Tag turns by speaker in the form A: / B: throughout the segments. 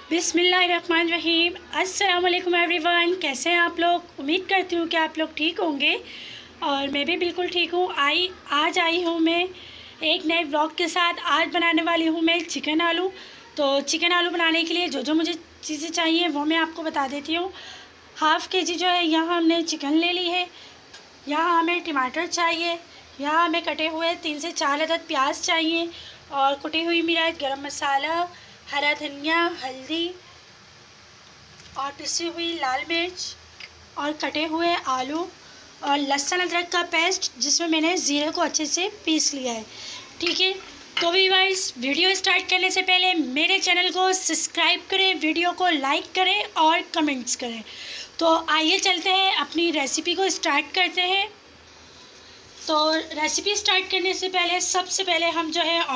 A: बिस्मिल्लाहिर्रहमानिर्रहीम। अस्सलाम वालेकुम एवरीवन। कैसे हैं आप लोग? उम्मीद करती हूँ कि आप लोग ठीक होंगे और मैं भी बिल्कुल ठीक हूँ। आज आई हूँ मैं एक नए व्लॉग के साथ। आज बनाने वाली हूँ मैं चिकन आलू। तो चिकन आलू बनाने के लिए जो जो मुझे चीज़ें चाहिए वो मैं आपको बता देती हूँ। हाफ़ केजी जो है यहाँ हमने चिकन ले ली है। यहाँ हमें टमाटर चाहिए। यहाँ हमें कटे हुए 3 से 4 अदद प्याज चाहिए और कुटी हुई मिर्च, गरम मसाला, हरा धनिया, हल्दी और पिसी हुई लाल मिर्च और कटे हुए आलू और लहसुन अदरक का पेस्ट जिसमें मैंने ज़ीरे को अच्छे से पीस लिया है। ठीक है, तो व्यूअर्स वीडियो स्टार्ट करने से पहले मेरे चैनल को सब्सक्राइब करें, वीडियो को लाइक करें और कमेंट्स करें। तो आइए चलते हैं, अपनी रेसिपी को स्टार्ट करते हैं। तो रेसिपी स्टार्ट करने से पहले सबसे पहले हम जो है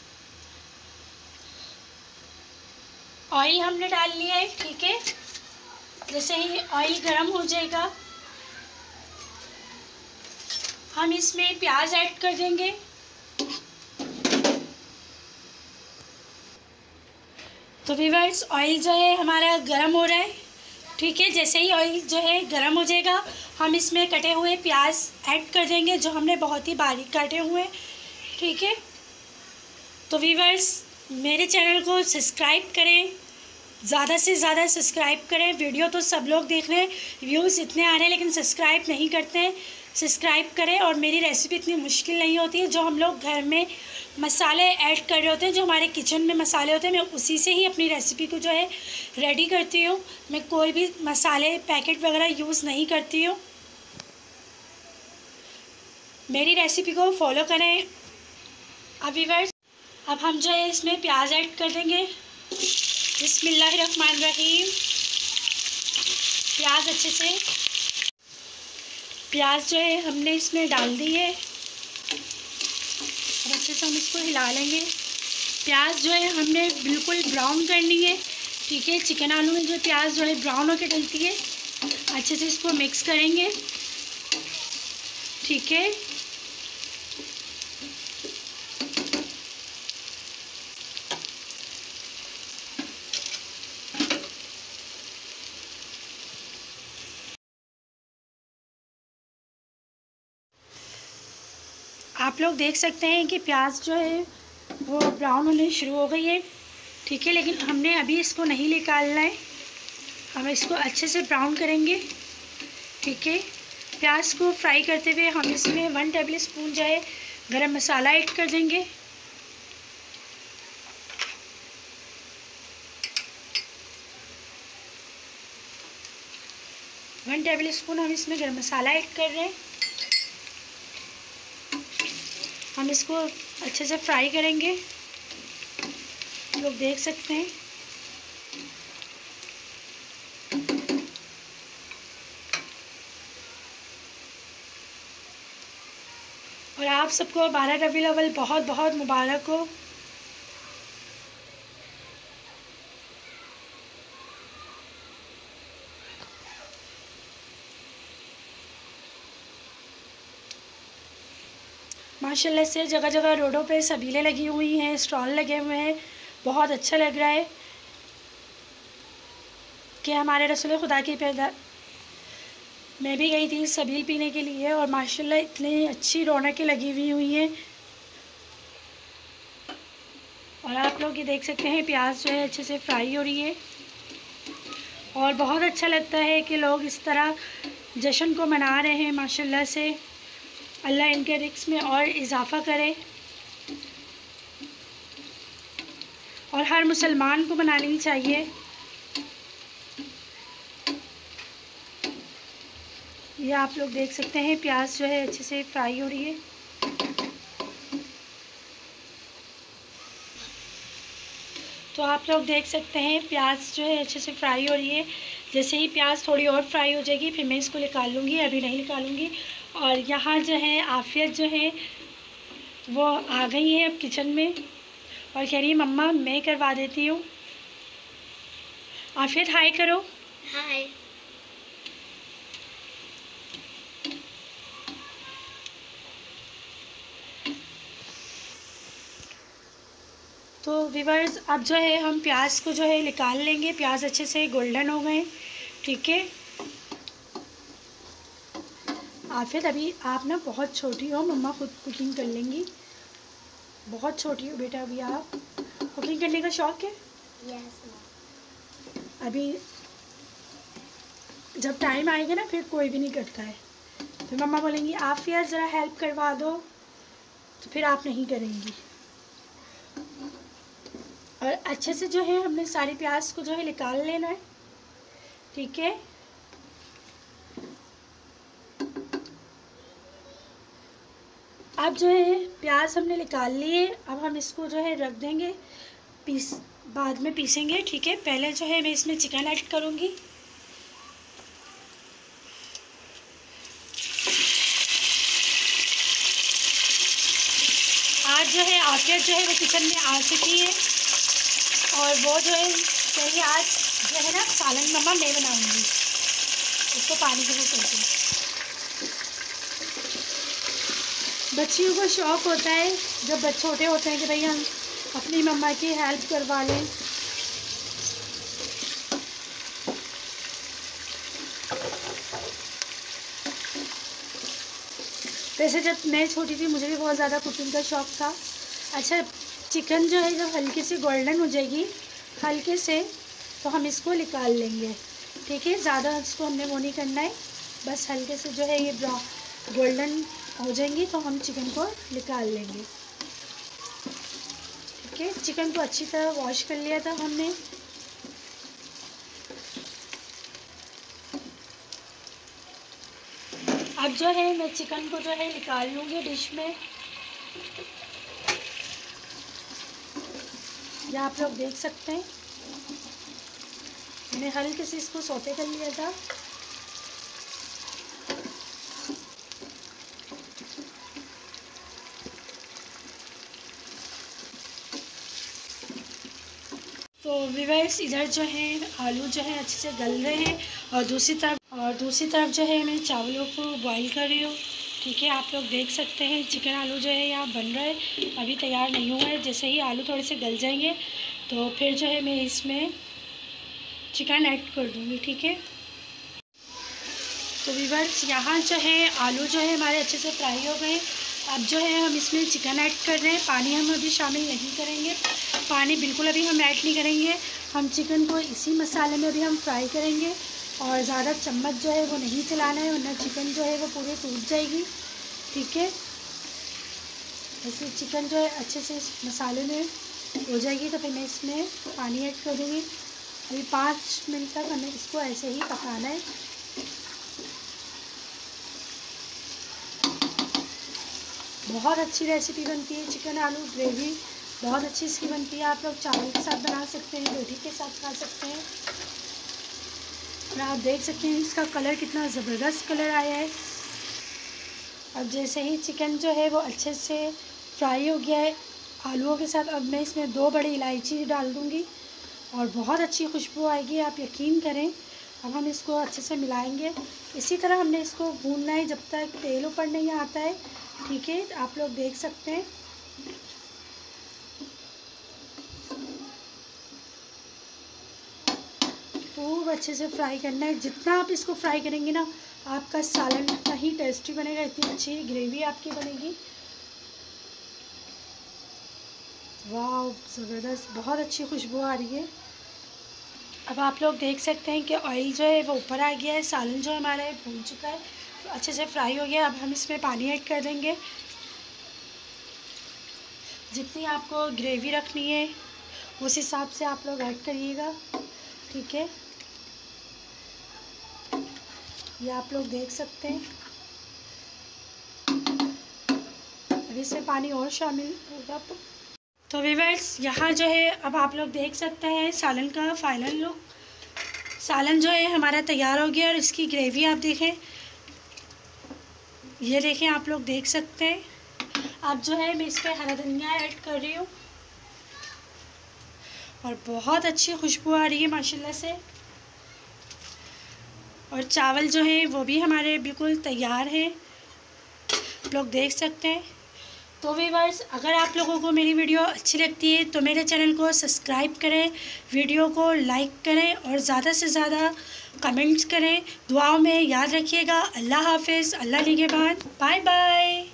A: ऑयल हमने डाल लिया है। ठीक है, जैसे ही ऑयल गर्म हो जाएगा हम इसमें प्याज ऐड कर देंगे। तो व्यूअर्स ऑयल जो है हमारा गर्म हो रहा है। ठीक है, जैसे ही ऑयल जो है गर्म हो जाएगा हम इसमें कटे हुए प्याज ऐड कर देंगे जो हमने बहुत ही बारीक काटे हुए हैं। ठीक है, तो व्यूअर्स मेरे चैनल को सब्सक्राइब करें, ज़्यादा से ज़्यादा सब्सक्राइब करें। वीडियो तो सब लोग देख रहे हैं, व्यूज़ इतने आ रहे हैं लेकिन सब्सक्राइब नहीं करते हैं। सब्सक्राइब करें और मेरी रेसिपी इतनी मुश्किल नहीं होती है। जो हम लोग घर में मसाले ऐड कर रहे होते हैं, जो हमारे किचन में मसाले होते हैं, मैं उसी से ही अपनी रेसिपी को जो है रेडी करती हूँ। मैं कोई भी मसाले पैकेट वगैरह यूज़ नहीं करती हूँ। मेरी रेसिपी को फॉलो करें। अब हम जो है इसमें प्याज ऐड कर देंगे। बिस्मिल्लाहिर्रहमानिर्रहीम। प्याज जो है हमने इसमें डाल दी है और अच्छे से हम इसको हिला लेंगे। प्याज जो है हमने बिल्कुल ब्राउन करनी है। ठीक है, चिकन आलू में जो प्याज जो है ब्राउन होकर डलती है। अच्छे से इसको मिक्स करेंगे। ठीक है, आप लोग देख सकते हैं कि प्याज जो है वो ब्राउन होने शुरू हो गई है। ठीक है, लेकिन हमने अभी इसको नहीं निकालना है, हम इसको अच्छे से ब्राउन करेंगे। ठीक है, प्याज को फ्राई करते हुए हम इसमें 1 टेबल स्पून जो है गरम मसाला ऐड कर देंगे। वन टेबल स्पून हम इसमें गरम मसाला ऐड कर रहे हैं। हम इसको अच्छे से फ्राई करेंगे, लोग देख सकते हैं। और आप सबको 12 रबीउल अव्वल बहुत बहुत मुबारक हो। माशाल्लाह से जगह जगह रोडों पे सबीलें लगी हुई हैं, स्टॉल लगे हुए हैं। बहुत अच्छा लग रहा है कि हमारे रसूल खुदा की पैदा। मैं भी गई थी सबील पीने के लिए और माशाल्लाह इतनी अच्छी रौनकें लगी हुई हैं। और आप लोग ये देख सकते हैं प्याज जो है अच्छे से फ्राई हो रही है और बहुत अच्छा लगता है कि लोग इस तरह जश्न को मना रहे हैं। माशाल्लाह से अल्लाह इनके रिज़्क़ में और इजाफ़ा करे और हर मुसलमान को मनानी चाहिए। ये आप लोग देख सकते हैं प्याज जो है अच्छे से फ्राई हो रही है। तो आप लोग देख सकते हैं प्याज जो है अच्छे से फ्राई हो रही है। जैसे ही प्याज थोड़ी और फ्राई हो जाएगी फिर मैं इसको निकाल लूँगी, अभी नहीं निकालूँगी। और यहाँ जो है आफ़ियत जो है वो आ गई है अब किचन में और कह रही है मम्मा मैं करवा देती हूँ। आफ़ियत हाय करो।
B: हाय।
A: तो व्यूअर्स अब जो है हम प्याज को जो है निकाल लेंगे। प्याज अच्छे से गोल्डन हो गए, ठीक है। आफियत अभी आप ना बहुत छोटी हो, मम्मा खुद कुकिंग कर लेंगी। बहुत छोटी हो बेटा अभी आप, कुकिंग करने का शौक़ है?
B: यस।
A: अभी जब टाइम आएगा ना फिर कोई भी नहीं करता है, फिर मम्मा बोलेंगी आप यार ज़रा हेल्प करवा दो, तो फिर आप नहीं करेंगी। और अच्छे से जो है हमने सारी प्याज को जो है निकाल लेना है, ठीक है। अब जो है प्याज हमने निकाल लिए, अब हम इसको जो है रख देंगे, बाद में पीसेंगे, ठीक है। पहले जो है मैं इसमें चिकन ऐड करूँगी। आज जो है आफियत जो है वो किचन में आ चुकी है और वो जो है कहीं आज जो है ना सालन मम्मा मैं बनाऊँगी, उसको पानी के वो करके। बच्चियों को शौक़ होता है जब बच्चे छोटे होते हैं कि भाई हम अपनी मम्मा की हेल्प करवा लें। वैसे जब मैं छोटी थी मुझे भी बहुत ज़्यादा कुकिंग का शौक़ था। अच्छा, चिकन जो है जब हल्के से गोल्डन हो जाएगी, हल्के से, तो हम इसको निकाल लेंगे, ठीक है। ज़्यादा इसको हमने वो नहीं करना है, बस हल्के से जो है ये गोल्डन हो जाएंगी तो हम चिकन को निकाल लेंगे, ठीक है। चिकन को अच्छी तरह वॉश कर लिया था हमने। अब जो है मैं चिकन को जो है निकाल लूँगी डिश में। ये आप लोग देख सकते हैं मैंने हल्के से इसको सौते कर लिया था। तो व्यूअर्स इधर जो है आलू जो है अच्छे से गल रहे हैं और दूसरी तरफ जो है मैं चावलों को बॉईल कर रही हूँ, ठीक है। आप लोग देख सकते हैं चिकन आलू जो है यहाँ बन रहा है, अभी तैयार नहीं हुआ है। जैसे ही आलू थोड़े से गल जाएंगे तो फिर जो है मैं इसमें चिकन ऐड कर दूँगी, ठीक है। तो व्यूअर्स यहाँ जो है आलू जो है हमारे अच्छे से फ्राई हो गए। अब जो है हम इसमें चिकन ऐड कर रहे हैं। पानी हम अभी शामिल नहीं करेंगे, पानी बिल्कुल अभी हम ऐड नहीं करेंगे। हम चिकन को इसी मसाले में अभी हम फ्राई करेंगे और ज़्यादा चम्मच जो है वो नहीं चलाना है, वरना चिकन जो है वो पूरी टूट जाएगी, ठीक है। ऐसे चिकन जो है अच्छे से इस मसाले में हो जाएगी तो फिर मैं इसमें पानी ऐड कर दूँगी। अभी 5 मिनट तक हमें इसको ऐसे ही पकाना है। बहुत अच्छी रेसिपी बनती है चिकन आलू ग्रेवी, बहुत अच्छी इसकी बनती है। आप लोग चावल के साथ बना सकते हैं, रोटी के साथ खा सकते हैं। और आप देख सकते हैं इसका कलर कितना ज़बरदस्त कलर आया है। अब जैसे ही चिकन जो है वो अच्छे से फ्राई हो गया है आलूओं के साथ, अब मैं इसमें 2 बड़ी इलायची डाल दूँगी और बहुत अच्छी खुशबू आएगी, आप यकीन करें। अब हम इसको अच्छे से मिलाएंगे। इसी तरह हमने इसको भूनना है जब तक तेल ऊपर नहीं आता है, ठीक है। आप लोग देख सकते हैं खूब अच्छे से फ्राई करना है। जितना आप इसको फ्राई करेंगे ना आपका सालन उतना ही टेस्टी बनेगा, इतनी अच्छी ग्रेवी आपकी बनेगी। वाह ज़बरदस्त, बहुत अच्छी खुशबू आ रही है। अब आप लोग देख सकते हैं कि ऑयल जो है वो ऊपर आ गया है, सालन जो हमारा है भून चुका है, अच्छे से फ्राई हो गया। अब हम इसमें पानी ऐड कर देंगे। जितनी आपको ग्रेवी रखनी है उस हिसाब से आप लोग ऐड करिएगा, ठीक है। ये आप लोग देख सकते हैं अब इसमें पानी और शामिल होगा। तो व्यूअर्स यहाँ जो है अब आप लोग देख सकते हैं सालन का फाइनल लुक। सालन जो है हमारा तैयार हो गया और इसकी ग्रेवी आप देखें, ये देखें, आप लोग देख सकते हैं। अब जो है मैं इस पर हरा धनिया ऐड कर रही हूँ और बहुत अच्छी खुशबू आ रही है माशाल्लाह से। और चावल जो है वो भी हमारे बिल्कुल तैयार हैं, आप लोग देख सकते हैं। तो व्यूअर्स, अगर आप लोगों को मेरी वीडियो अच्छी लगती है तो मेरे चैनल को सब्सक्राइब करें, वीडियो को लाइक करें और ज़्यादा से ज़्यादा कमेंट्स करें। दुआओं में याद रखिएगा। अल्लाह हाफिज़, अल्लाह निगहबान, बाय बाय।